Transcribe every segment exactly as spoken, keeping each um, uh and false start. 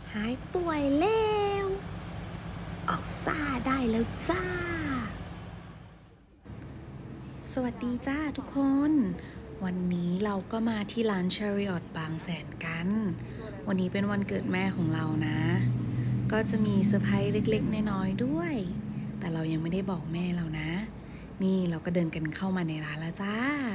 หายป่วยแล้วออกซ่าได้แล้วจ้าสวัสดีจ้าทุกคนวันนี้เราก็มาที่ร้าน Chariot บางแสนกันวันนี้เป็นวันเกิดแม่ของเรานะก็จะมีเซอร์ไพรส์เล็กๆน้อยๆด้วยแต่เรายังไม่ได้บอกแม่เรานะนี่เราก็เดินกันเข้ามาในร้านแล้วจ้า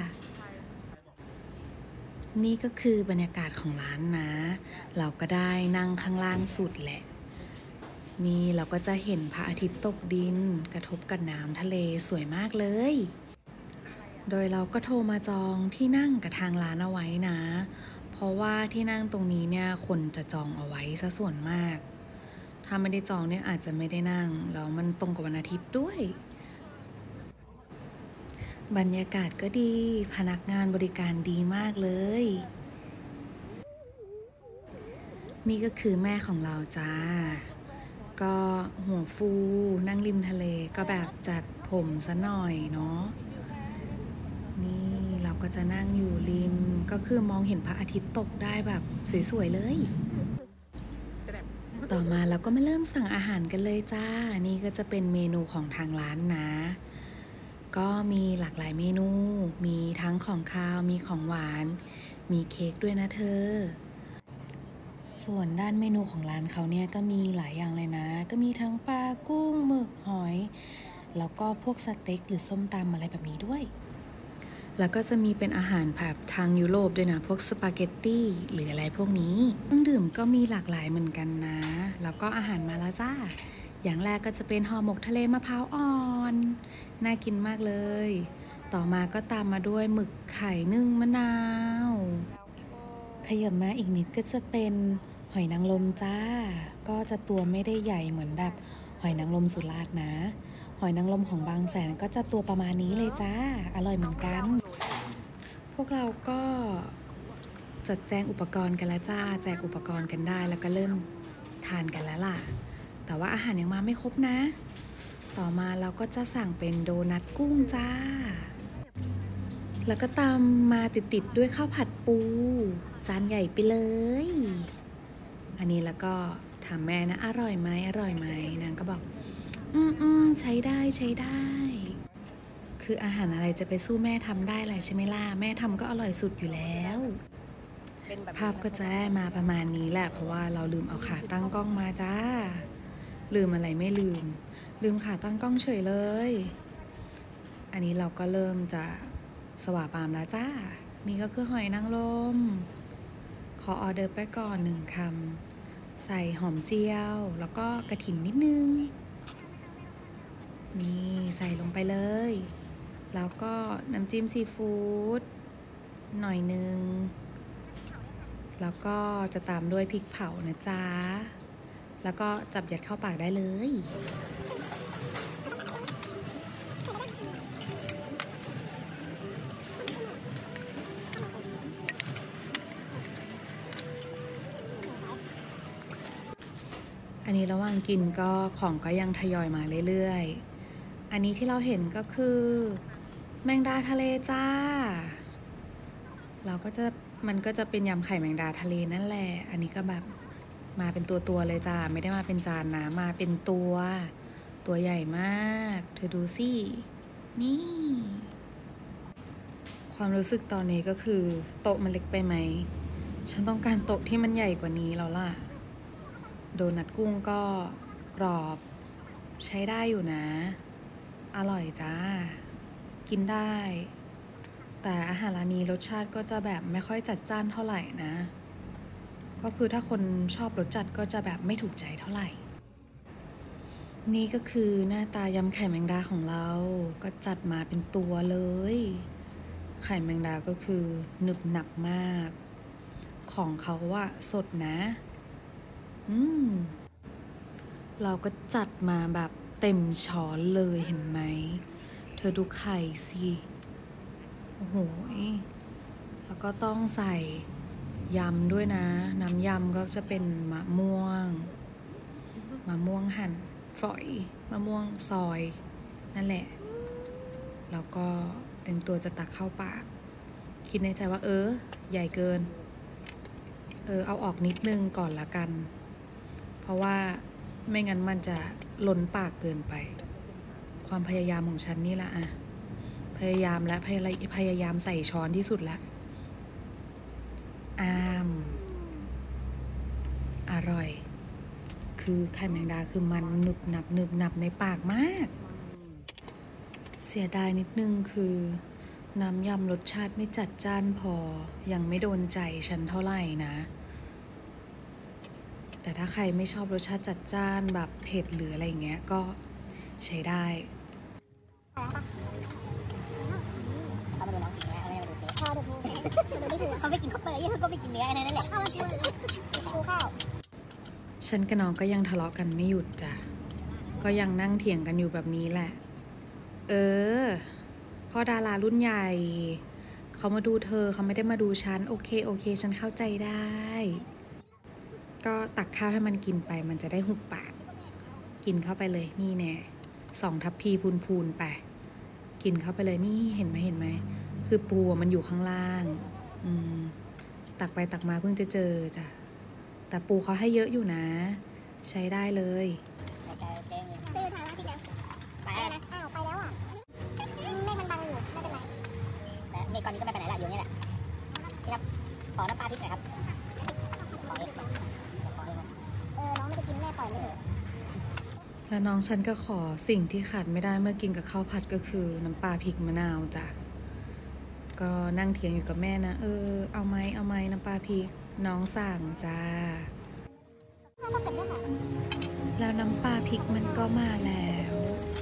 นี่ก็คือบรรยากาศของร้านนะเราก็ได้นั่งข้างล่างสุดแหละนี่เราก็จะเห็นพระอาทิตย์ตกดินกระทบกับน้ำทะเลสวยมากเลยโดยเราก็โทรมาจองที่นั่งกับทางร้านเอาไว้นะเพราะว่าที่นั่งตรงนี้เนี่ยคนจะจองเอาไว้ซะส่วนมากถ้าไม่ได้จองเนี่ยอาจจะไม่ได้นั่งแล้วมันตรงกับวันอาทิตย์ด้วยบรรยากาศก็ดีพนักงานบริการดีมากเลยนี่ก็คือแม่ของเราจ้าก็หัวฟูนั่งริมทะเลก็แบบจัดผมซะหน่อยเนาะนี่เราก็จะนั่งอยู่ริมก็คือมองเห็นพระอาทิตย์ตกได้แบบสวยๆเลยต่อมาเราก็มาเริ่มสั่งอาหารกันเลยจ้านี่ก็จะเป็นเมนูของทางร้านนะก็มีหลากหลายเมนูมีทั้งของคาวมีของหวานมีเค้กด้วยนะเธอส่วนด้านเมนูของร้านเขาเนี่ยก็มีหลายอย่างเลยนะก็มีทั้งปลากุ้งหมึกหอยแล้วก็พวกสเต็กหรือส้มตำอะไรแบบนี้ด้วยแล้วก็จะมีเป็นอาหารแบบทางยุโรปด้วยนะพวกสปาเกตตี้หรืออะไรพวกนี้เครื่องดื่มก็มีหลากหลายเหมือนกันนะแล้วก็อาหารมาแล้วจ้าอย่างแรกก็จะเป็นห่อหมกทะเลมะพร้าวอ่อนน่ากินมากเลยต่อมาก็ตามมาด้วยหมึกไข่นึ่งมะนาวขยับมาอีกนิดก็จะเป็นหอยนางรมจ้าก็จะตัวไม่ได้ใหญ่เหมือนแบบหอยนางรมสุราษฎร์นะหอยนางรมของบางแสนก็จะตัวประมาณนี้เลยจ้าอร่อยเหมือนกันพวกเราก็จัดแจงอุปกรณ์กันแล้วจ้าแจกอุปกรณ์กันได้แล้วก็เริ่มทานกันแล้วล่ะแต่ว่าอาหารยังมาไม่ครบนะต่อมาเราก็จะสั่งเป็นโดนัทกุ้งจ้าแล้วก็ตามมาติดๆด้วยข้าวผัดปูจานใหญ่ไปเลยอันนี้แล้วก็ถามแม่นะอร่อยไหมอร่อยไหมนางก็บอกอืมอืมใช้ได้ใช้ได้คืออาหารอะไรจะไปสู้แม่ทำได้เลยใช่ไหมล่ะแม่ทำก็อร่อยสุดอยู่แล้วภาพก็จะได้มาประมาณนี้แหละเพราะว่าเราลืมเอาขาตั้งกล้องมาจ้าลืมอะไรไม่ลืมลืมขาตั้งกล้องเฉยเลยอันนี้เราก็เริ่มจะสว่าปามแล้วจ้านี่ก็คือหอยนางรมขอออเดอร์ไปก่อนหนึ่งคำใส่หอมเจียวแล้วก็กระถิ่นนิดนึงนี่ใส่ลงไปเลยแล้วก็น้ำจิ้มซีฟู้ดหน่อยนึงแล้วก็จะตามด้วยพริกเผานะจ๊ะแล้วก็จับยัดเข้าปากได้เลยอันนี้ระหว่างกินก็ของก็ยังทยอยมาเรื่อยๆอันนี้ที่เราเห็นก็คือแมงดาทะเลจ้าเราก็จะมันก็จะเป็นยำไข่แมงดาทะเลนั่นแหละอันนี้ก็แบบมาเป็นตัวตัวเลยจ้าไม่ได้มาเป็นจานนะมาเป็นตัวตัวใหญ่มากเธอดูสินี่ความรู้สึกตอนนี้ก็คือโต๊ะมันเล็กไปไหมฉันต้องการโต๊ะที่มันใหญ่กว่านี้แล้วล่ะโดนัทกุ้งก็กรอบใช้ได้อยู่นะอร่อยจ้ากินได้แต่อาหารร้านนี้รสชาติก็จะแบบไม่ค่อยจัดจ้านเท่าไหร่นะก็คือถ้าคนชอบรสจัดก็จะแบบไม่ถูกใจเท่าไหร่นี่ก็คือหน้าตายำไข่แมงดาของเราก็จัดมาเป็นตัวเลยไข่แมงดาก็คือหนึบหนับมากของเขาอะสดนะอืมเราก็จัดมาแบบเต็มช้อนเลยเห็นไหมเธอดูไข่สิโอ้โหแล้วก็ต้องใส่ยำด้วยนะน้ำยำก็จะเป็นมะม่วงมะม่วงหั่นฝอยมะม่วงซอยนั่นแหละแล้วก็เต็มตัวจะตักเข้าปากคิดในใจว่าเออใหญ่เกินเออเอาออกนิดนึงก่อนละกันเพราะว่าไม่งั้นมันจะล้นปากเกินไปความพยายามของฉันนี่แหละอะพยายามและพยพยายามใส่ช้อนที่สุดแล้วอามอร่อยคือไข่แมงดาคือมันหนึบหนับหนึบหนับในปากมากเสียดายนิดนึงคือน้ำยำรสชาติไม่จัดจ้านพอยังไม่โดนใจฉันเท่าไหร่นะแต่ถ้าใครไม่ชอบรสชาติจัดจ้านแบบเผ็ดหรืออะไรเงี้ยก็ใช้ได้เขาไปดูน้องกินเนื้ออะไรมาดูเจ๊ชอบดูดูนี่คือเขาไปกินข้าวเปลือยเขาก็ไปกินเนื้อนั่นแหละข้าวชูข้าวฉันกับน้องก็ยังทะเลาะกันไม่หยุดจ้ะก็ยังนั่งเถียงกันอยู่แบบนี้แหละเออพ่อดารารุ่นใหญ่เขามาดูเธอเขาไม่ได้มาดูฉันโอเคโอเคฉันเข้าใจได้ก็ตักข้าวให้มันกินไปมันจะได้หุบปากกินเข้าไปเลยนี่แน่สองทัพพีพูนๆไปกินเข้าไปเลยนี่เห็นไหมเห็นไหมคือปูมันอยู่ข้างล่างอืมตักไปตักมาเพิ่งจะเจอจ้ะแต่ปูเขาให้เยอะอยู่นะใช้ได้เลยเจอถ่ายมาทีเดียวไปแล้วอ้าวไปแล้วอ่ะไม่มันบังอยู่ไม่เป็นไรแต่เมฆก่อนนี้ก็ไม่ไปไหนละอยู่นี่แหละครับขอน้ำปลาพริกหน่อยครับขอเองขอเองเออน้องไม่จะกินแม่ปล่อยไม่เถอะแล้วน้องฉันก็ขอสิ่งที่ขาดไม่ได้เมื่อกินกับข้าวผัดก็คือน้ำปลาพริกมะนาวจ้ะก็นั่งเถียงอยู่กับแม่นะเออเอาไหมเอาไหมน้ำปลาพริกน้องสั่งจ้าแล้วน้ำปลาพริกมันก็มาแล้ว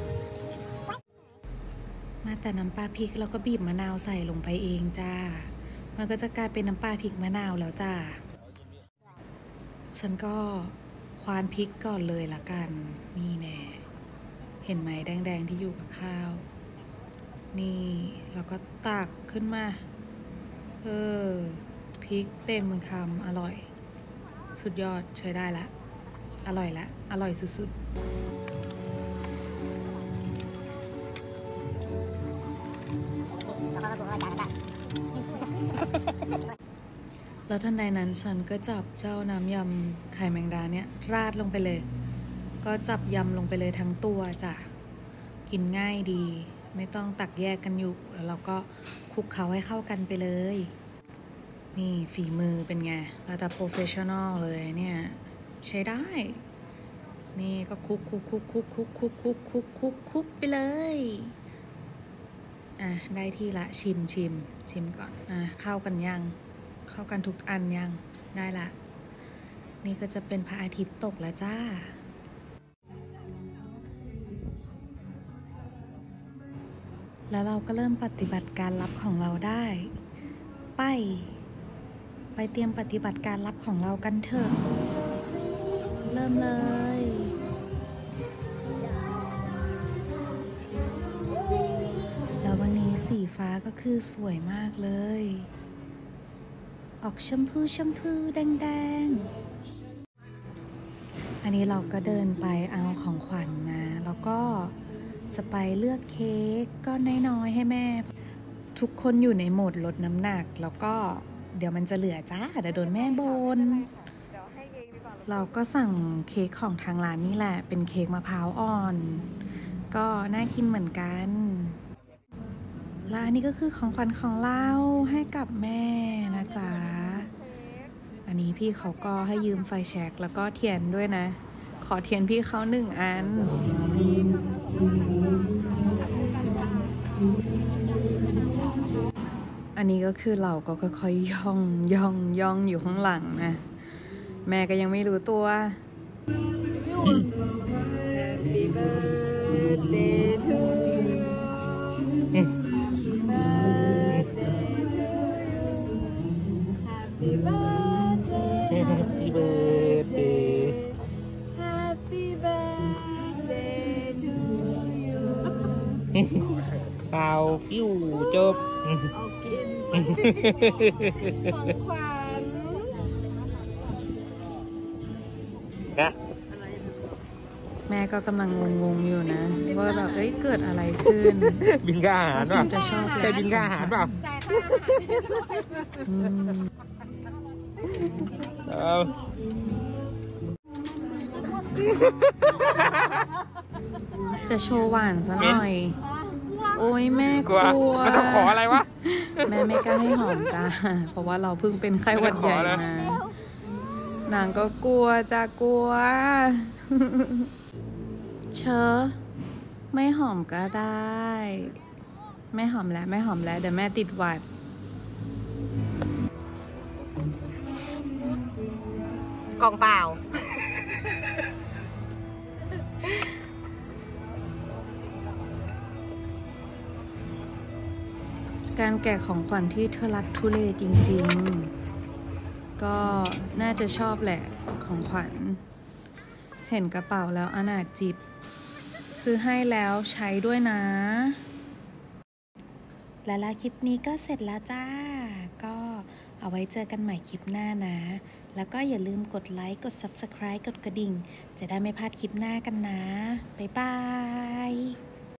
มาแต่น้ำปลาพริกแล้วก็บีบมะนาวใส่ลงไปเองจ้ามันก็จะกลายเป็นน้ำปลาพริกมะนาวแล้วจ้าฉันก็ควานพริกก่อนเลยละกันนี่แน่เห็นไหมแดงๆที่อยู่กับข้าวนี่แล้วก็ตักขึ้นมาเออพริกเต็มคำอร่อยสุดยอดใช้ได้ละอร่อยละอร่อยสุดๆแล้วทันใดนั้นฉันก็จับเจ้าน้ำยำไข่แมงดาเนี่ยราดลงไปเลยก็จับยำลงไปเลยทั้งตัวจ้ะกินง่ายดีไม่ต้องตักแยกกันอยู่แล้วเราก็คลุกเคล้าให้เข้ากันไปเลยนี่ฝีมือเป็นไงระดับโปรเฟชชั่นอลเลยเนี่ยใช้ได้นี่ก็คลุกคลุกคลุกคลุกคลุกคลุกคลุกคลุกคลุกคลุกไปเลยอ่ะได้ที่ละชิมชิมชิมก่อนอ่ะเข้ากันยังเข้ากันทุกอันยังได้ละนี่ก็จะเป็นพระอาทิตย์ตกแล้วจ้าแล้วเราก็เริ่มปฏิบัติการลับของเราได้ไปไปเตรียมปฏิบัติการลับของเรากันเถอะเริ่มเลยแล้ววันนี้สีฟ้าก็คือสวยมากเลยออกชมพูชมพูแดงๆอันนี้เราก็เดินไปเอาของขวัญ น, นะแล้วก็จะไปเลือกเค้กก็น้อยๆให้แม่ทุกคนอยู่ในโหมดลดน้ำหนักแล้วก็เดี๋ยวมันจะเหลือจ้าเดี๋ยวโดนแม่บ่นเราก็สั่งเค้กของทางร้านนี่แหละเป็นเค้กมะพร้าวอ่อนก็น่ากินเหมือนกันแล้วอันนี้ก็คือของขวัญของเราให้กับแม่นะจ๊ะอันนี้พี่เขาก็ให้ยืมไฟแช็กแล้วก็เทียนด้วยนะขอเทียนพี่เขาหนึ่งอันอันนี้ก็คือเราก็ค่อยๆย่องย่องย่องอยู่ข้างหลังนะแม่ก็ยังไม่รู้ตัว Happy birthday to you Happy birthday Happy birthday Happy birthday to you เป่าฟิวจบเอากินของขวัญนะแม่ก็กำลังงงๆอยู่นะว่าแบบเอ้ยเกิดอะไรขึ้นบินค่าอาหารเปล่าจะชอบใช่บินค่าอาหารเปล่าอืมเอาจะโชว์หวานซะหน่อย โอ้ยแม่กกลัวลัวมันต้องขออะไรวะแม่ไม่กล้าให้หอมจ้า เพราะว่าเราเพิ่งเป็นไข้หวัดใหญ่มา นางก็กลัวจ้ากลัว เชอะไม่หอมก็ได้ ไม่หอมแล้วไม่หอมแล้วเดี๋ยวแม่ติดหวัดกล่องเปล่าการแกะของขวัญที่เธอรักทุเลจริงๆ ก็น่าจะชอบแหละของขวัญ เห็นกระเป๋าแล้วอนาถจิต ซื้อให้แล้วใช้ด้วยนะ และแล้วคลิปนี้ก็เสร็จแล้วจ้า ก็เอาไว้เจอกันใหม่คลิปหน้านะ แล้วก็อย่าลืมกดไลค์ กด ซับสไครบ์ กดกระดิ่ง จะได้ไม่พลาดคลิปหน้ากันนะ บ๊ายบาย